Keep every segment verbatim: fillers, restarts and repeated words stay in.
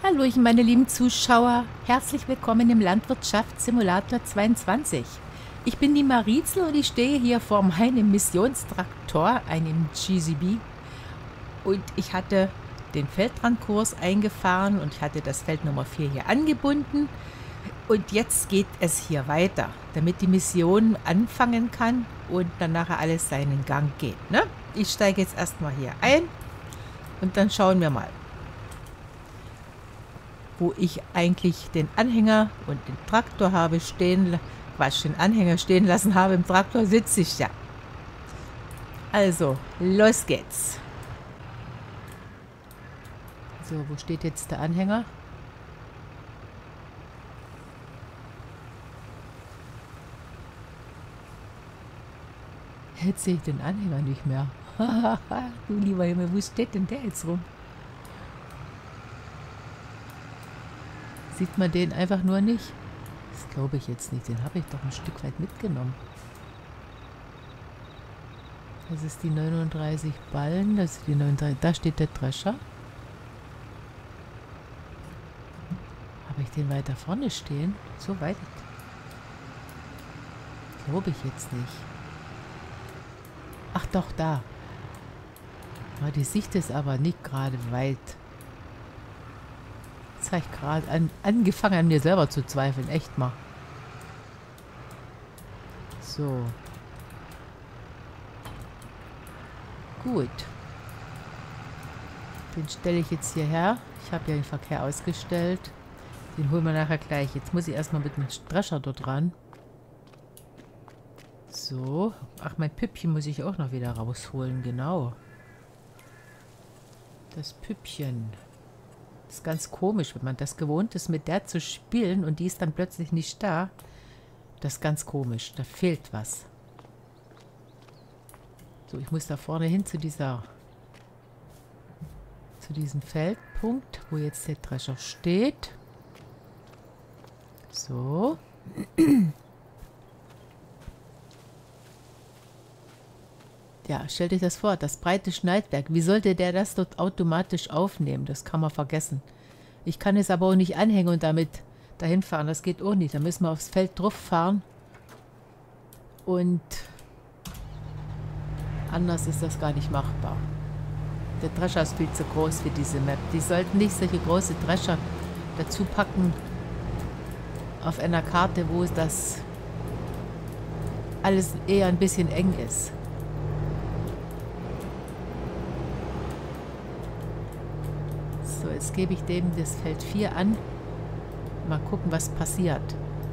Hallöchen, meine lieben Zuschauer. Herzlich willkommen im Landwirtschaftssimulator zweiundzwanzig. Ich bin die Marizel und ich stehe hier vor meinem Missionstraktor, einem G C B. Und ich hatte den Feldrandkurs eingefahren und ich hatte das Feld Nummer vier hier angebunden. Und jetzt geht es hier weiter, damit die Mission anfangen kann und dann nachher alles seinen Gang geht. Ne? Ich steige jetzt erstmal hier ein und dann schauen wir mal, wo ich eigentlich den Anhänger und den Traktor habe stehen, Quatsch, den Anhänger stehen lassen habe. Im Traktor sitze ich ja. Also, los geht's. So, wo steht jetzt der Anhänger? Jetzt sehe ich den Anhänger nicht mehr. Du lieber Himmel, wo steht denn der jetzt rum? Sieht man den einfach nur nicht? Das glaube ich jetzt nicht. Den habe ich doch ein Stück weit mitgenommen. Das ist die neununddreißig Ballen. Das ist die neununddreißig. Da steht der Drescher. Habe ich den weiter vorne stehen? So weit? Glaube ich jetzt nicht. Ach doch, da. Ah, die Sicht ist aber nicht gerade weit. Jetzt habe ich gerade an, angefangen an mir selber zu zweifeln. Echt mal. So. Gut. Den stelle ich jetzt hierher. Ich habe ja den Verkehr ausgestellt. Den holen wir nachher gleich. Jetzt muss ich erstmal mit dem Drescher dort ran. So. Ach, mein Püppchen muss ich auch noch wieder rausholen. Genau. Das Püppchen. Das ist ganz komisch, wenn man das gewohnt ist, mit der zu spielen und die ist dann plötzlich nicht da. Das ist ganz komisch. Da fehlt was. So, ich muss da vorne hin zu dieser zu diesem Feldpunkt, wo jetzt der Drescher steht. So. Ja, stell dir das vor, das breite Schneidwerk. Wie sollte der das dort automatisch aufnehmen? Das kann man vergessen. Ich kann es aber auch nicht anhängen und damit dahin fahren. Das geht auch nicht. Da müssen wir aufs Feld drauf fahren. Und anders ist das gar nicht machbar. Der Drescher ist viel zu groß für diese Map. Die sollten nicht solche große Drescher dazu packen auf einer Karte, wo das alles eher ein bisschen eng ist. So, jetzt gebe ich dem das Feld vier an. Mal gucken, was passiert.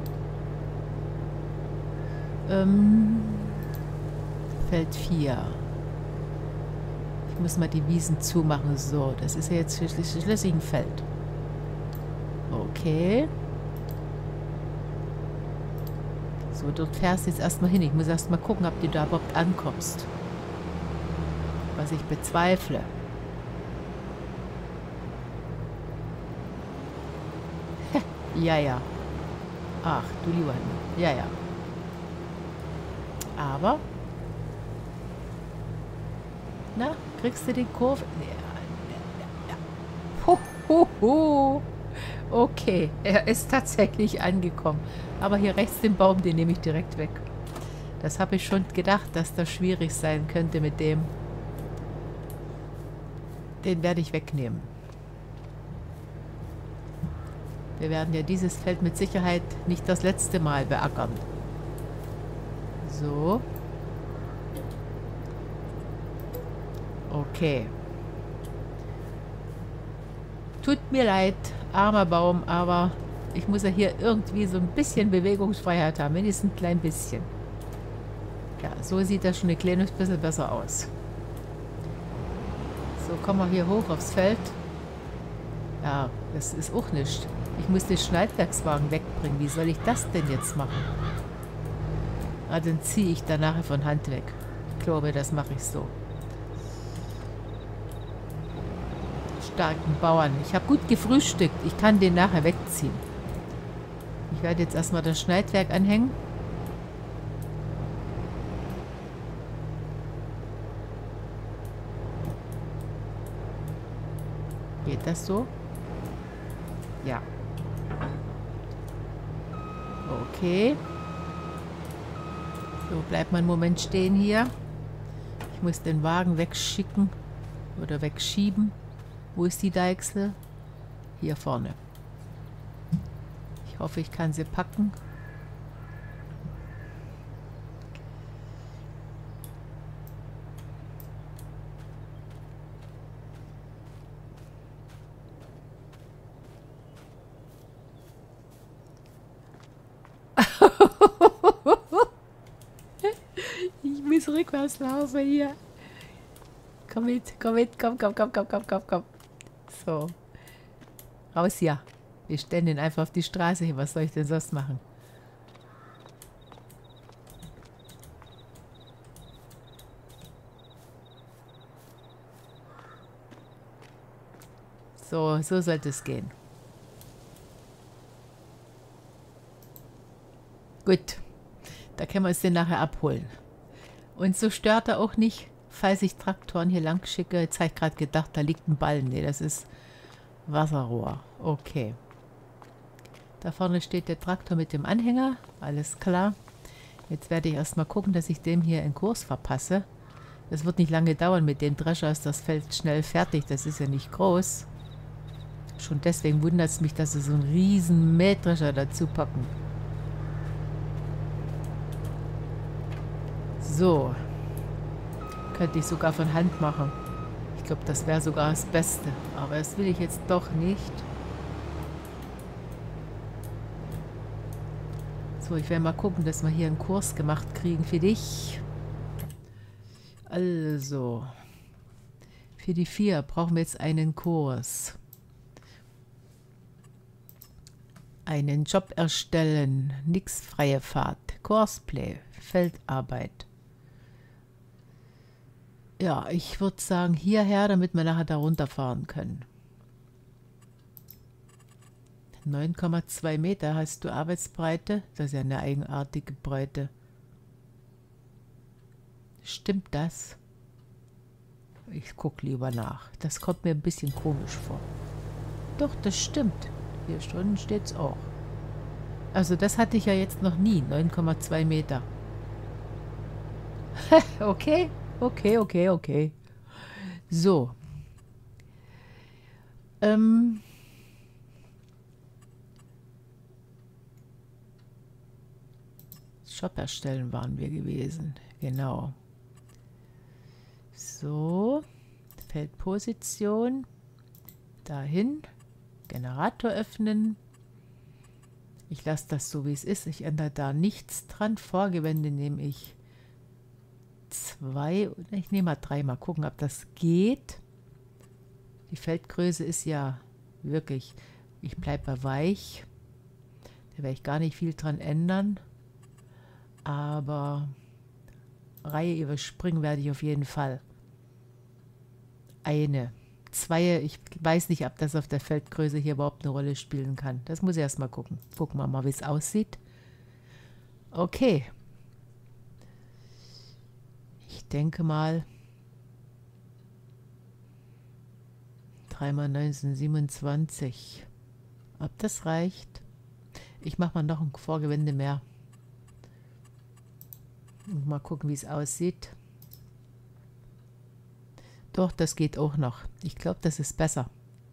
Ähm, Feld vier. Ich muss mal die Wiesen zumachen. So, das ist ja jetzt schließlich, schließlich ein Feld. Okay. So, dort fährst du jetzt erstmal hin. Ich muss erstmal gucken, ob du da überhaupt ankommst. Was ich bezweifle. Ja, ja. Ach, du lieber Himmel. Ja, ja. Aber. Na, kriegst du die Kurve? Ja, ja, ja. Ho, ho, ho. Okay, er ist tatsächlich angekommen. Aber hier rechts den Baum, den nehme ich direkt weg. Das habe ich schon gedacht, dass das schwierig sein könnte mit dem. Den werde ich wegnehmen. Wir werden ja dieses Feld mit Sicherheit nicht das letzte Mal beackern. So. Okay. Tut mir leid, armer Baum, aber ich muss ja hier irgendwie so ein bisschen Bewegungsfreiheit haben. Wenigstens ein klein bisschen. Ja, so sieht das schon ein kleines bisschen besser aus. So, kommen wir hier hoch aufs Feld. Ja, das ist auch nichts. Ich muss den Schneidwerkswagen wegbringen. Wie soll ich das denn jetzt machen? Ah, dann ziehe ich da nachher von Hand weg. Ich glaube, das mache ich so. Starken Bauern. Ich habe gut gefrühstückt. Ich kann den nachher wegziehen. Ich werde jetzt erstmal das Schneidwerk anhängen. Geht das so? Ja. Okay. So, bleibt mal einen Moment stehen hier. Ich muss den Wagen wegschicken oder wegschieben. Wo ist die Deichsel? Hier vorne. Ich hoffe, ich kann sie packen. Ich muss rückwärts laufen hier. Komm mit, komm mit, komm, komm, komm, komm, komm, komm, komm. So. Raus hier. Wir stellen den einfach auf die Straße hin. Was soll ich denn sonst machen? So, so sollte es gehen. Gut. Da können wir uns den nachher abholen. Und so stört er auch nicht, falls ich Traktoren hier lang schicke. Jetzt habe ich gerade gedacht, da liegt ein Ballen. Nee, das ist Wasserrohr. Okay. Da vorne steht der Traktor mit dem Anhänger. Alles klar. Jetzt werde ich erstmal gucken, dass ich dem hier einen Kurs verpasse. Das wird nicht lange dauern. Mit dem Drescher ist das Feld schnell fertig. Das ist ja nicht groß. Schon deswegen wundert es mich, dass sie so einen riesen Mähdrescher dazu packen. So. Könnte ich sogar von Hand machen. Ich glaube, das wäre sogar das Beste. Aber das will ich jetzt doch nicht. So, ich werde mal gucken, dass wir hier einen Kurs gemacht kriegen für dich. Also. Für die vier brauchen wir jetzt einen Kurs. Einen Job erstellen. Nix freie Fahrt. Courseplay. Feldarbeit. Ja, ich würde sagen hierher, damit wir nachher da runterfahren können. neun Komma zwei Meter hast du Arbeitsbreite. Das ist ja eine eigenartige Breite. Stimmt das? Ich gucke lieber nach. Das kommt mir ein bisschen komisch vor. Doch, das stimmt. Vier Stunden steht es auch. Also das hatte ich ja jetzt noch nie. neun Komma zwei Meter. Okay. Okay, okay, okay. So. Ähm. Shop erstellen waren wir gewesen. Genau. So. Feldposition. Dahin. Generator öffnen. Ich lasse das so, wie es ist. Ich ändere da nichts dran. Vorgewände nehme ich zwei, ich nehme mal drei, mal gucken, ob das geht. Die Feldgröße ist ja wirklich, ich bleibe bei weich. Da werde ich gar nicht viel dran ändern. Aber Reihe überspringen werde ich auf jeden Fall. Eine. Zwei, ich weiß nicht, ob das auf der Feldgröße hier überhaupt eine Rolle spielen kann. Das muss ich erst mal gucken. Gucken wir mal, wie es aussieht. Okay. Ich denke mal, drei mal neunzehnhundertsiebenundzwanzig. Ob das reicht? Ich mache mal noch ein Vorgewende mehr. Und mal gucken, wie es aussieht. Doch, das geht auch noch. Ich glaube, das ist besser.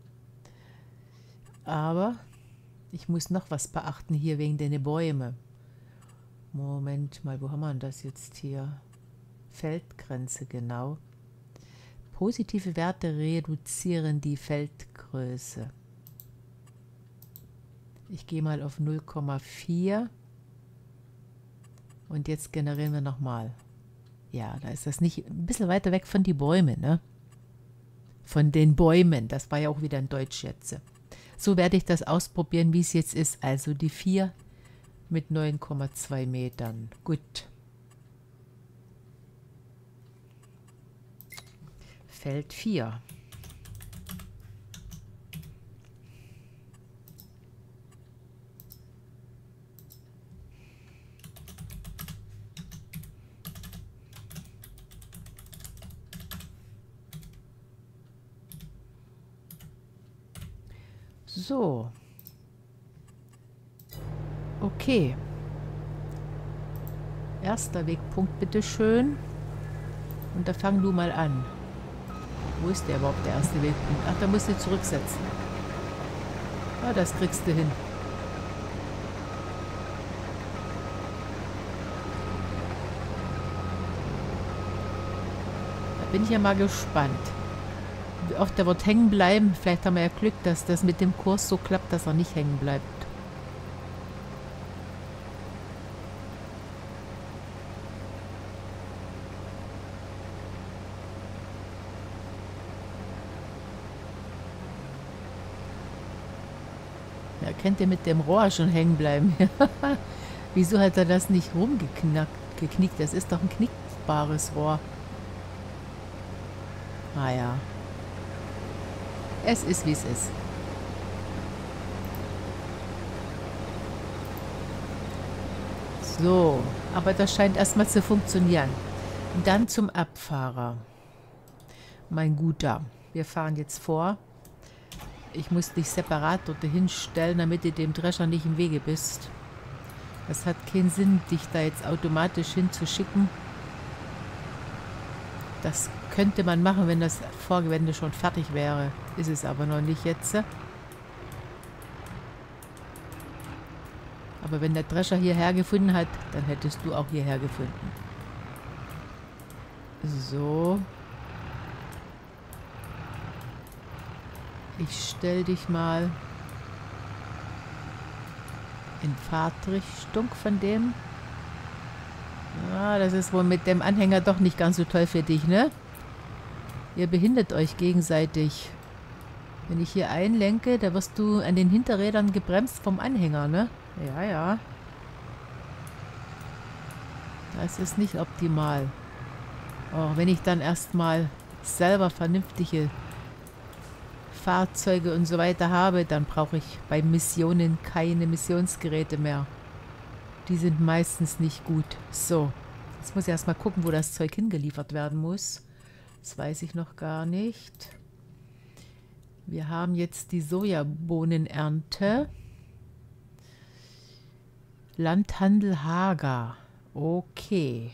Aber ich muss noch was beachten hier wegen den Bäumen. Moment mal, wo haben wir denn das jetzt hier? Feldgrenze, genau. Positive Werte reduzieren die Feldgröße. Ich gehe mal auf null Komma vier. Und jetzt generieren wir nochmal. Ja, da ist das nicht ein bisschen weiter weg von den Bäumen, ne? Von den Bäumen. Das war ja auch wieder in Deutsch jetzt. So werde ich das ausprobieren, wie es jetzt ist. Also die vier mit neun Komma zwei Metern. Gut. Feld vier. So, Okay. Erster Wegpunkt, bitteschön. Und da fang du mal an. Wo ist der überhaupt, der erste Wegpunkt? Ach, da musst du zurücksetzen. Ah, das kriegst du hin. Da bin ich ja mal gespannt. Wie oft der wird hängen bleiben. Vielleicht haben wir ja Glück, dass das mit dem Kurs so klappt, dass er nicht hängen bleibt. Ja, könnte mit dem Rohr schon hängen bleiben. Wieso hat er das nicht rumgeknackt, geknickt? Das ist doch ein knickbares Rohr. Ah ja. Es ist, wie es ist. So, aber das scheint erstmal zu funktionieren. Dann zum Abfahrer. Mein Guter, wir fahren jetzt vor. Ich muss dich separat dort hinstellen, damit du dem Drescher nicht im Wege bist. Es hat keinen Sinn, dich da jetzt automatisch hinzuschicken. Das könnte man machen, wenn das Vorgewende schon fertig wäre. Ist es aber noch nicht jetzt. Aber wenn der Drescher hierher gefunden hat, dann hättest du auch hierher gefunden. So. Ich stell dich mal in Fahrtrichtung von dem. Ah, das ist wohl mit dem Anhänger doch nicht ganz so toll für dich, ne? Ihr behindert euch gegenseitig. Wenn ich hier einlenke, da wirst du an den Hinterrädern gebremst vom Anhänger, ne? Ja, ja. Das ist nicht optimal. Auch wenn ich dann erstmal selber vernünftige Fahrzeuge und so weiter habe, dann brauche ich bei Missionen keine Missionsgeräte mehr. Die sind meistens nicht gut. So, jetzt muss ich erstmal gucken, wo das Zeug hingeliefert werden muss. Das weiß ich noch gar nicht. Wir haben jetzt die Sojabohnenernte. Landhandel Hager. Okay.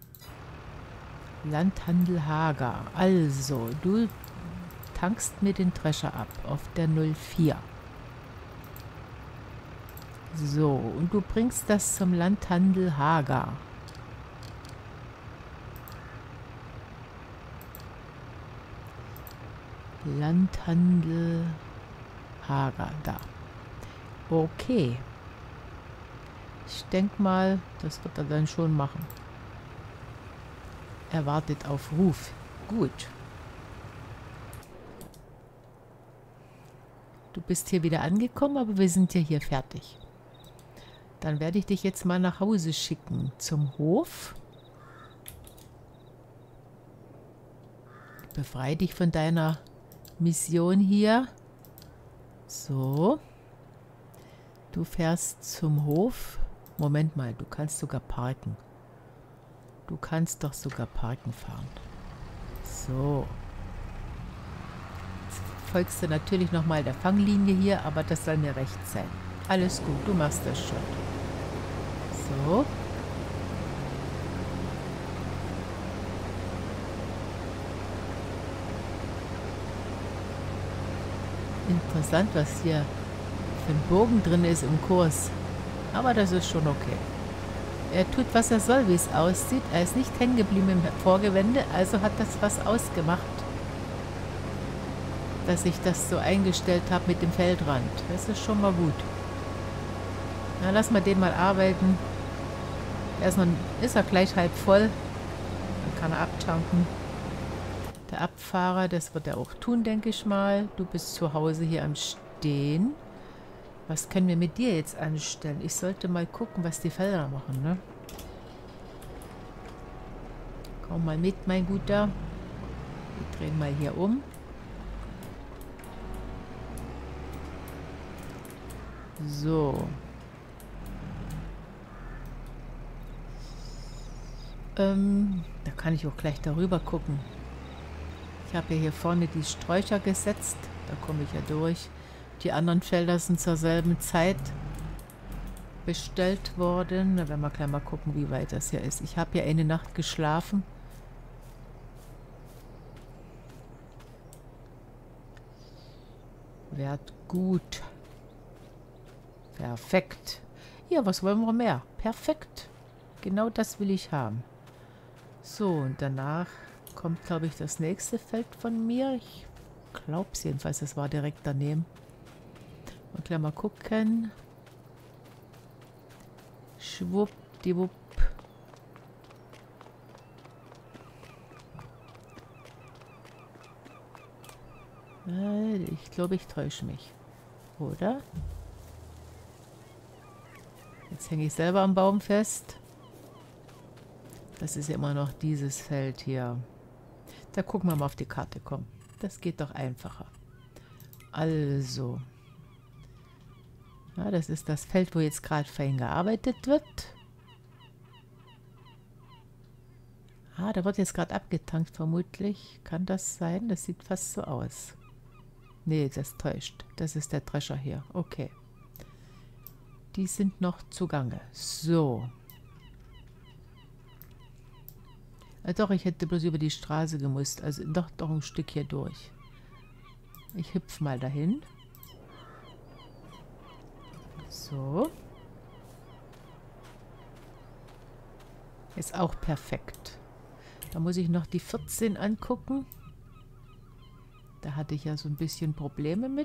Landhandel Hager. Also, du tankst mir den Drescher ab auf der null vier. So, und du bringst das zum Landhandel Hager. Landhandel Hager, da. Okay. Ich denke mal, das wird er dann schon machen. Er wartet auf Ruf. Gut. Du bist hier wieder angekommen, aber wir sind ja hier fertig. Dann werde ich dich jetzt mal nach Hause schicken, zum Hof. Befreie dich von deiner Mission hier. So. Du fährst zum Hof. Moment mal, du kannst sogar parken. Du kannst doch sogar parken fahren. So. Jetzt folgst du natürlich nochmal der Fanglinie hier, aber das soll mir recht sein. Alles gut, du machst das schon. So. Interessant, was hier für ein Bogen drin ist im Kurs. Aber das ist schon okay. Er tut, was er soll, wie es aussieht. Er ist nicht hängen geblieben im Vorgewende, also hat das was ausgemacht, dass ich das so eingestellt habe mit dem Feldrand. Das ist schon mal gut. Na, lass mal den mal arbeiten. Erstmal ist er gleich halb voll. Dann kann er abtanken. Der Abfahrer, das wird er auch tun, denke ich mal. Du bist zu Hause hier am Stehen. Was können wir mit dir jetzt anstellen? Ich sollte mal gucken, was die Felder machen, ne? Komm mal mit, mein Guter. Wir drehen mal hier um. So. Ähm, da kann ich auch gleich darüber gucken. Ich habe ja hier vorne die Sträucher gesetzt. Da komme ich ja durch. Die anderen Felder sind zur selben Zeit bestellt worden. Da werden wir gleich mal gucken, wie weit das hier ist. Ich habe ja eine Nacht geschlafen. Wert gut. Perfekt. Ja, was wollen wir mehr? Perfekt. Genau das will ich haben. So, und danach kommt, glaube ich, das nächste Feld von mir. Ich glaube es jedenfalls, das war direkt daneben. Und gleich mal gucken. Schwuppdiwupp. Ich glaube, ich täusche mich. Oder? Jetzt hänge ich selber am Baum fest. Das ist ja immer noch dieses Feld hier. Da gucken wir mal auf die Karte, komm. Das geht doch einfacher. Also. Ja, das ist das Feld, wo jetzt gerade fein gearbeitet wird. Ah, da wird jetzt gerade abgetankt, vermutlich. Kann das sein? Das sieht fast so aus. Nee, das täuscht. Das ist der Drescher hier. Okay. Die sind noch zugange. So. Ja, doch, ich hätte bloß über die Straße gemusst. Also doch, doch ein Stück hier durch. Ich hüpfe mal dahin. So. Ist auch perfekt. Da muss ich noch die vierzehn angucken. Da hatte ich ja so ein bisschen Probleme mit.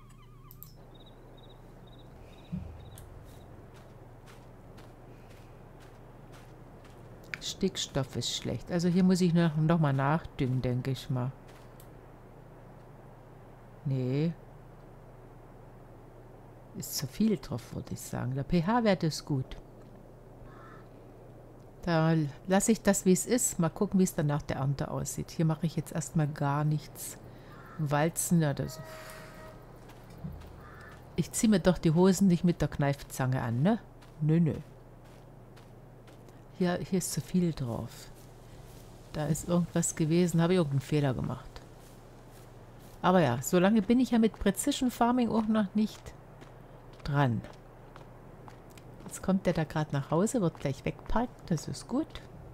Stickstoff ist schlecht. Also hier muss ich noch, noch mal nachdüngen, denke ich mal. Nee. Ist zu viel drauf, würde ich sagen. Der pH-Wert ist gut. Da lasse ich das, wie es ist. Mal gucken, wie es dann nach der Ernte aussieht. Hier mache ich jetzt erstmal gar nichts. Walzen, ja, das. Ich ziehe mir doch die Hosen nicht mit der Kneifzange an, ne? Nö, nö. Hier, hier ist zu viel drauf. Da ist irgendwas gewesen, habe ich irgendeinen Fehler gemacht. Aber ja, so lange bin ich ja mit Precision Farming auch noch nicht dran. Jetzt kommt der da gerade nach Hause, wird gleich wegparkt, das ist gut.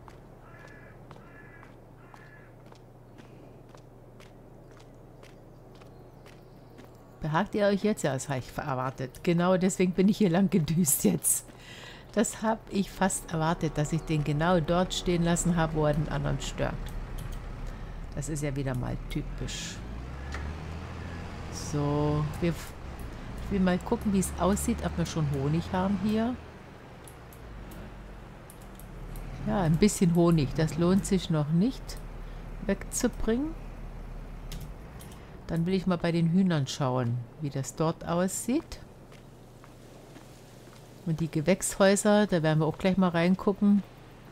Behagt ihr euch jetzt? Ja, das habe ich erwartet. Genau deswegen bin ich hier lang gedüst jetzt. Das habe ich fast erwartet, dass ich den genau dort stehen lassen habe, wo er den anderen stört. Das ist ja wieder mal typisch. So, wir, ich will mal gucken, wie es aussieht, ob wir schon Honig haben hier. Ja, ein bisschen Honig, das lohnt sich noch nicht wegzubringen. Dann will ich mal bei den Hühnern schauen, wie das dort aussieht. Und die Gewächshäuser, da werden wir auch gleich mal reingucken.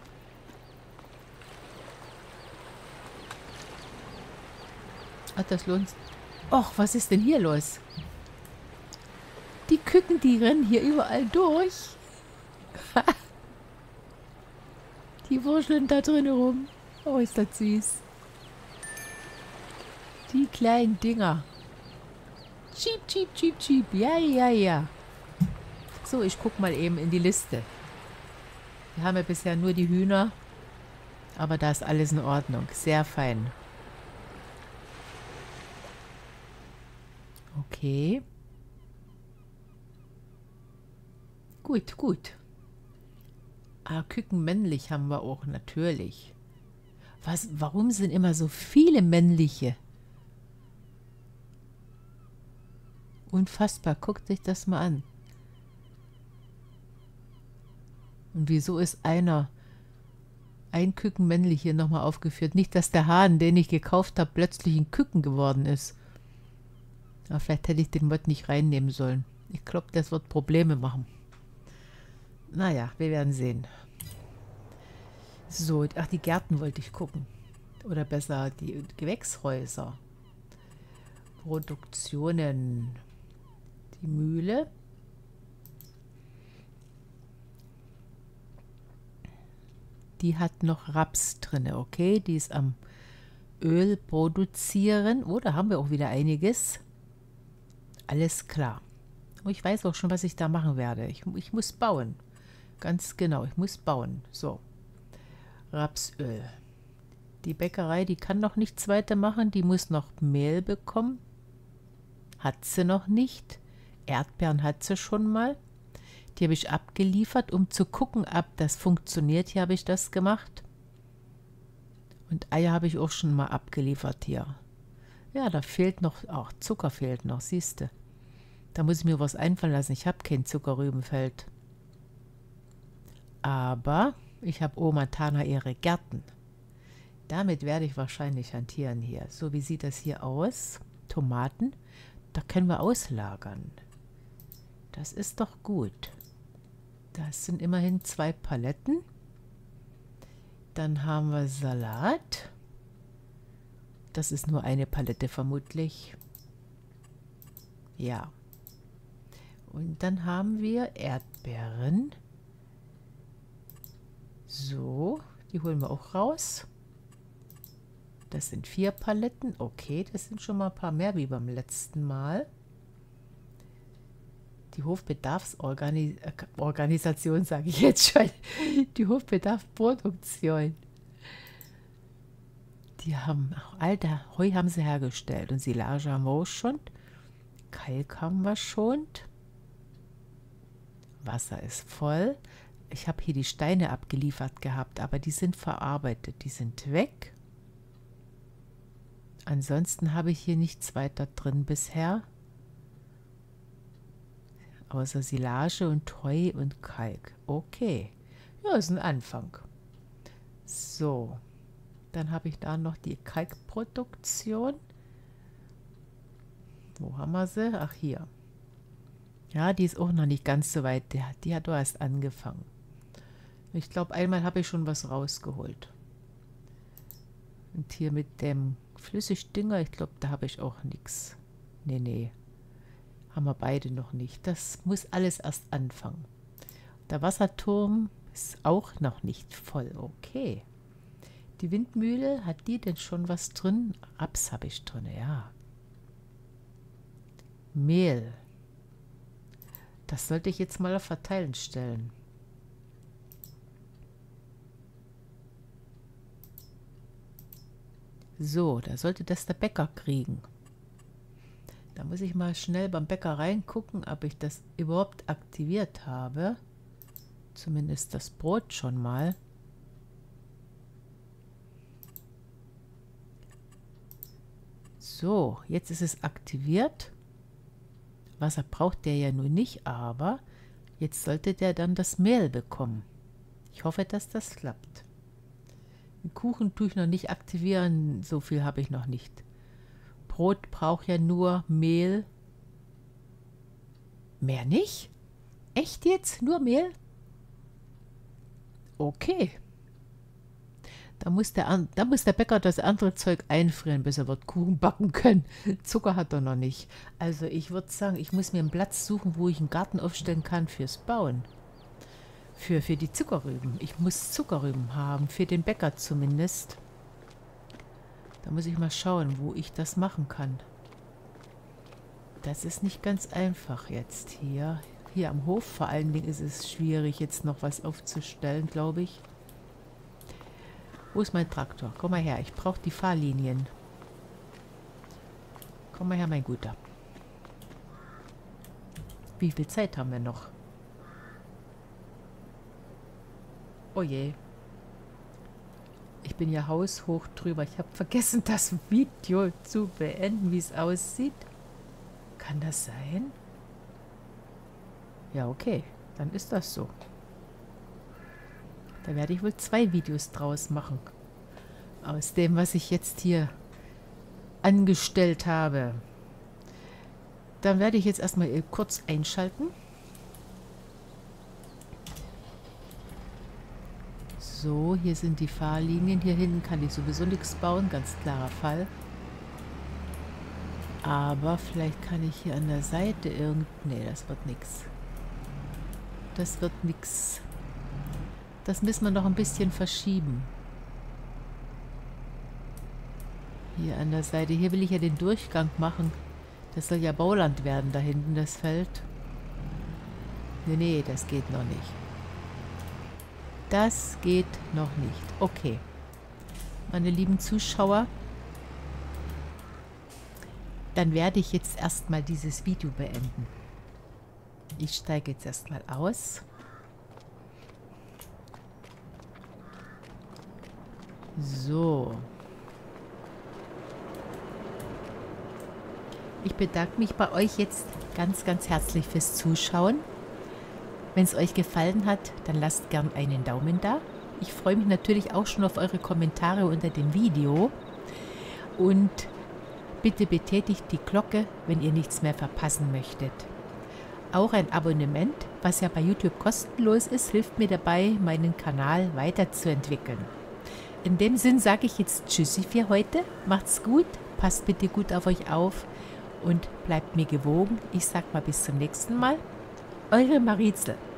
Ach, das lohnt sich. Och, was ist denn hier los? Die Küken, die rennen hier überall durch. Die wurscheln da drin rum. Oh, ist das süß. Die kleinen Dinger. Cheep, cheep, cheep, cheep. Ja, ja, ja. So, ich gucke mal eben in die Liste. Wir haben ja bisher nur die Hühner. Aber da ist alles in Ordnung. Sehr fein. Okay. Gut, gut. Ah, Küken männlich haben wir auch, natürlich. Was, warum sind immer so viele männliche? Unfassbar, guckt sich das mal an. Und wieso ist einer, ein Küken männlich hier nochmal aufgeführt? Nicht, dass der Hahn, den ich gekauft habe, plötzlich ein Küken geworden ist. Aber vielleicht hätte ich den Mod nicht reinnehmen sollen. Ich glaube, das wird Probleme machen. Naja, wir werden sehen. So, ach, die Gärten wollte ich gucken. Oder besser, die Gewächshäuser. Produktionen. Die Mühle. Die hat noch Raps drin, okay? Die ist am Öl produzieren. Oh, da haben wir auch wieder einiges. Alles klar. Aber ich weiß auch schon, was ich da machen werde. Ich, ich muss bauen. Ganz genau, ich muss bauen. So, Rapsöl. Die Bäckerei, die kann noch nichts weiter machen. Die muss noch Mehl bekommen. Hat sie noch nicht. Erdbeeren hat sie schon mal. Die habe ich abgeliefert, um zu gucken, ob das funktioniert. Hier habe ich das gemacht. Und Eier habe ich auch schon mal abgeliefert hier. Ja, da fehlt noch, auch Zucker fehlt noch, siehst du. Da muss ich mir was einfallen lassen. Ich habe kein Zuckerrübenfeld. Aber ich habe Oma Tana ihre Gärten. Damit werde ich wahrscheinlich hantieren hier. So, wie sieht das hier aus? Tomaten. Da können wir auslagern. Das ist doch gut. Das sind immerhin zwei Paletten. Dann haben wir Salat. Das ist nur eine Palette vermutlich. Ja. Und dann haben wir Erdbeeren. So, die holen wir auch raus. Das sind vier Paletten. Okay, das sind schon mal ein paar mehr wie beim letzten Mal. Die Hofbedarfsorganisation, sage ich jetzt schon. Die Hofbedarfsproduktion. Die haben, alter Heu haben sie hergestellt. Und Silage haben wir auch schon. Kalk haben wir schon. Wasser ist voll. Ich habe hier die Steine abgeliefert gehabt, aber die sind verarbeitet. Die sind weg. Ansonsten habe ich hier nichts weiter drin bisher. Außer Silage und Heu und Kalk. Okay. Ja, ist ein Anfang. So. Dann habe ich da noch die Kalkproduktion. Wo haben wir sie? Ach, hier. Ja, die ist auch noch nicht ganz so weit. Die, die hat doch erst angefangen. Ich glaube, einmal habe ich schon was rausgeholt. Und hier mit dem Flüssigdünger, ich glaube, da habe ich auch nichts. Nee, nee. Haben wir beide noch nicht. Das muss alles erst anfangen. Der Wasserturm ist auch noch nicht voll. Okay. Die Windmühle, hat die denn schon was drin? Raps habe ich drin, ja. Mehl. Das sollte ich jetzt mal auf Verteilen stellen. So, da sollte das der Bäcker kriegen. Da muss ich mal schnell beim Bäcker reingucken, ob ich das überhaupt aktiviert habe. Zumindest das Brot schon mal. So, jetzt ist es aktiviert. Wasser braucht der ja nun nicht, aber jetzt sollte der dann das Mehl bekommen. Ich hoffe, dass das klappt. Den Kuchen tue ich noch nicht aktivieren, so viel habe ich noch nicht. Brot braucht ja nur Mehl. Mehr nicht? Echt jetzt? Nur Mehl? Okay. Da muss, der, da muss der Bäcker das andere Zeug einfrieren, bis er wird Kuchen backen können. Zucker hat er noch nicht. Also ich würde sagen, ich muss mir einen Platz suchen, wo ich einen Garten aufstellen kann fürs Bauen. Für, für die Zuckerrüben. Ich muss Zuckerrüben haben, für den Bäcker zumindest. Da muss ich mal schauen, wo ich das machen kann. Das ist nicht ganz einfach jetzt hier. Hier am Hof vor allen Dingen ist es schwierig, jetzt noch was aufzustellen, glaube ich. Wo ist mein Traktor? Komm mal her, ich brauche die Fahrlinien. Komm mal her, mein Guter. Wie viel Zeit haben wir noch? Oh je. Ich bin ja haushoch drüber. Ich habe vergessen, das Video zu beenden, wie es aussieht. Kann das sein? Ja, okay. Dann ist das so. Da werde ich wohl zwei Videos draus machen. Aus dem, was ich jetzt hier angestellt habe. Dann werde ich jetzt erstmal kurz einschalten. So, hier sind die Fahrlinien. Hier hinten kann ich sowieso nichts bauen. Ganz klarer Fall. Aber vielleicht kann ich hier an der Seite irgend... Nee, das wird nichts. Das wird nichts. Das müssen wir noch ein bisschen verschieben. Hier an der Seite. Hier will ich ja den Durchgang machen. Das soll ja Bauland werden, da hinten das Feld. Nee, nee, das geht noch nicht. Das geht noch nicht. Okay. Meine lieben Zuschauer, dann werde ich jetzt erstmal dieses Video beenden. Ich steige jetzt erstmal aus. So. Ich bedanke mich bei euch jetzt ganz, ganz herzlich fürs Zuschauen. Wenn es euch gefallen hat, dann lasst gern einen Daumen da. Ich freue mich natürlich auch schon auf eure Kommentare unter dem Video. Und bitte betätigt die Glocke, wenn ihr nichts mehr verpassen möchtet. Auch ein Abonnement, was ja bei YouTube kostenlos ist, hilft mir dabei, meinen Kanal weiterzuentwickeln. In dem Sinn sage ich jetzt Tschüssi für heute. Macht's gut, passt bitte gut auf euch auf und bleibt mir gewogen. Ich sag mal bis zum nächsten Mal. Eure Marizel.